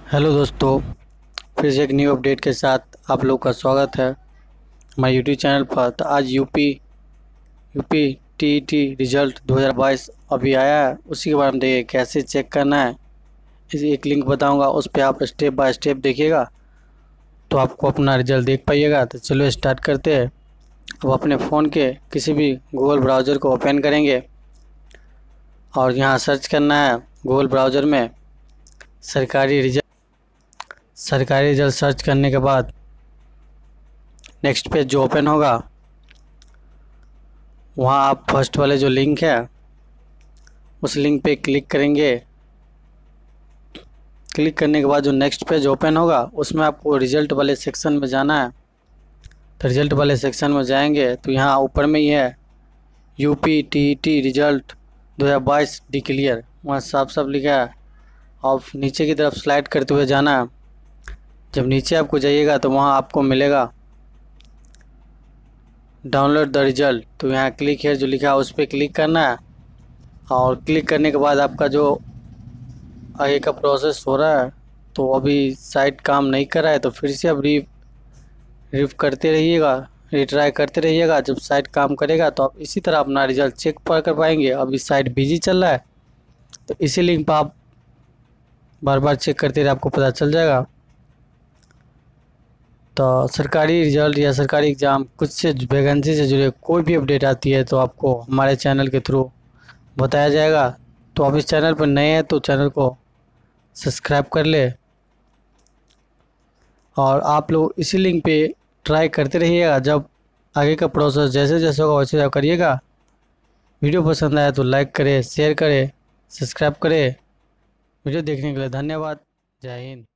Hello दोस्तों, फिर से एक न्यू अपडेट के साथ आप लोग का स्वागत है हमारे यूट्यूब चैनल पर। तो आज यूपी टीईटी रिजल्ट 2022 अभी आया है, उसी के बारे में देखिए कैसे चेक करना है। इस एक लिंक बताऊंगा, उस पर आप स्टेप बाय स्टेप देखिएगा तो आपको अपना रिजल्ट देख पाइएगा। तो चलो स्टार्ट करते हैं। अब अपने फ़ोन के किसी भी गूगल ब्राउज़र को ओपन करेंगे और यहाँ सर्च करना है गूगल ब्राउज़र में सरकारी रिजल्ट सर्च करने के बाद नेक्स्ट पेज जो ओपन होगा, वहाँ आप फर्स्ट वाले जो लिंक है उस लिंक पे क्लिक करेंगे। क्लिक करने के बाद जो नेक्स्ट पेज ओपन होगा उसमें आपको रिजल्ट वाले सेक्शन में जाना है। तो रिजल्ट वाले सेक्शन में जाएंगे तो यहाँ ऊपर में ही है यूपी टीईटी रिजल्ट 2022 डिक्लेयर, वहाँ साफ साफ लिखा है। और नीचे की तरफ स्लाइड करते हुए जाना है। जब नीचे आपको जाइएगा तो वहाँ आपको मिलेगा डाउनलोड द रिजल्ट। तो यहाँ क्लिक है जो लिखा है उस पर क्लिक करना है। और क्लिक करने के बाद आपका जो आगे का प्रोसेस हो रहा है, तो अभी साइट काम नहीं कर रहा है तो फिर से अब रिफ करते रहिएगा, रिट्राई करते रहिएगा। जब साइट काम करेगा तो आप इसी तरह अपना रिजल्ट चेक कर पाएंगे। अभी साइट बिजी चल रहा है तो इसी लिंक पर आप बार बार चेक करते रहे, आपको पता चल जाएगा। तो सरकारी रिजल्ट या सरकारी एग्ज़ाम कुछ से वैकेंसी से जुड़े कोई भी अपडेट आती है तो आपको हमारे चैनल के थ्रू बताया जाएगा। तो आप इस चैनल पर नए हैं तो चैनल को सब्सक्राइब कर ले और आप लोग इसी लिंक पे ट्राई करते रहिएगा। जब आगे का प्रोसेस जैसे जैसे होगा वैसे वैसे करिएगा। वीडियो पसंद आया तो लाइक करें, शेयर करें, सब्सक्राइब करें। वीडियो देखने के लिए धन्यवाद। जय हिंद।